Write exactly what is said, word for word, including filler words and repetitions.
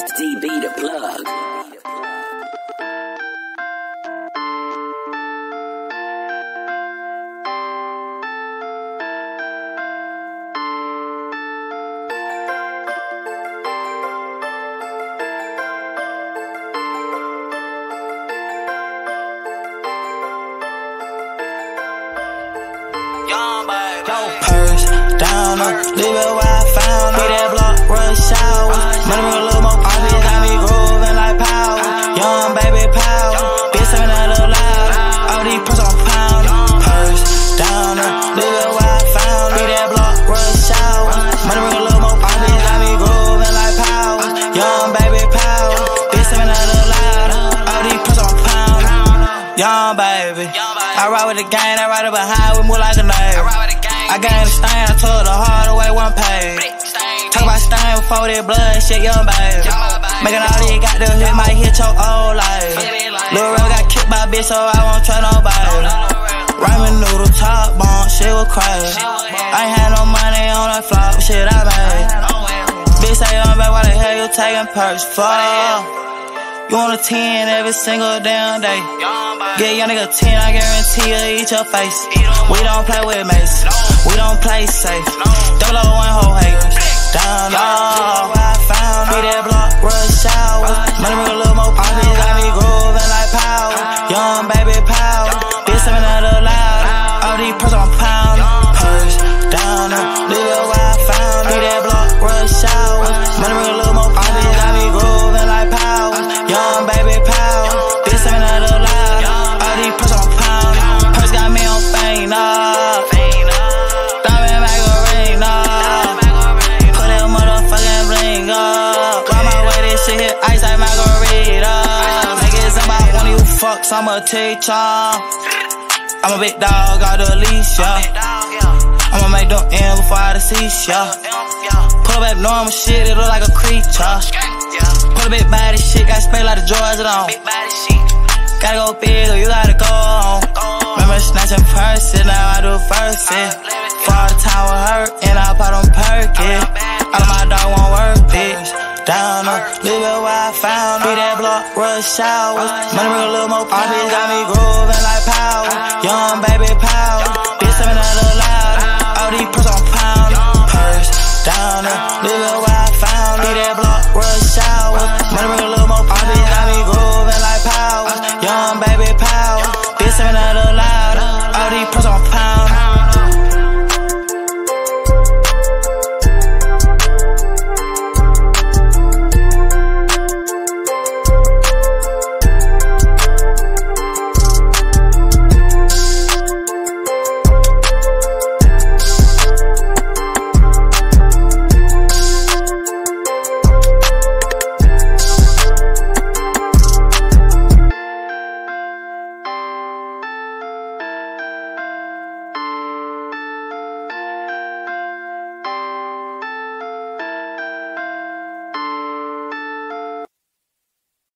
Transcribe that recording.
D B the plug. Purse down, up, leave it where I found me. That block rush hours. Money with a little more obvious, got me grooving like power. Young baby power, bitch saying that out loud. All these purse on pound. Purse down, up, leave it where I found me. That block rush hours. Money with a little more obvious, got me grooving like power. Young baby power, bitch saying that out loud. All these purse on pound. Young baby, I ride with the gang, I ride it behind, we move like a knife. I got in the stain, I told the hard away one page. Talk about stain before that blood shit, young baby. Making all these got the hit, might hit your old life. Lil' Real got kicked by a bitch, so I won't try nobody. Ramen noodle, top bomb, shit was crazy. I ain't had no money on that flop, shit I made. Bitch say young baby, why the hell you taking purse for? You want a ten every single damn day. Get young nigga ten, I guarantee you eat your face. We don't play with mace, we don't play safe. Double O one whole haters. Down low, I found me that block rush hours. Money with a little more obvious, got me grooving like power. Young baby power, bitch saying that out loud. All these purse on pound. Purse down, leave it where I found me that block rush hours. Money with a little more obvious, got me grooving like power. Young baby power, bitch saying that out loud. All these purse on pound. Purse got me on faint up. Diamond Macarena. Put that motherfucking bling up. On my way, this shit hit ice like margarita. Niggas about one of you fucks, I'm a teacher. I'm a big dog, got the leash, yeah. I'ma make them end before I decease, yeah. Pull up normal shit, it look like a creature. Put a big body shit, got spray like the Georgia on. Gotta go big or you gotta go home. Remember snatching purses, now I do verses. For all the time with hurt, and I pop them perkins. All of my dog won't work, bitch. Down up, leave it where I found me. That block rush hours. Money with a little more obvious, got me grooving like power. Young baby power, bitch saying that out loud. All these purse on pound. Purse down up, leave it where I found me. That block rush hours. Money with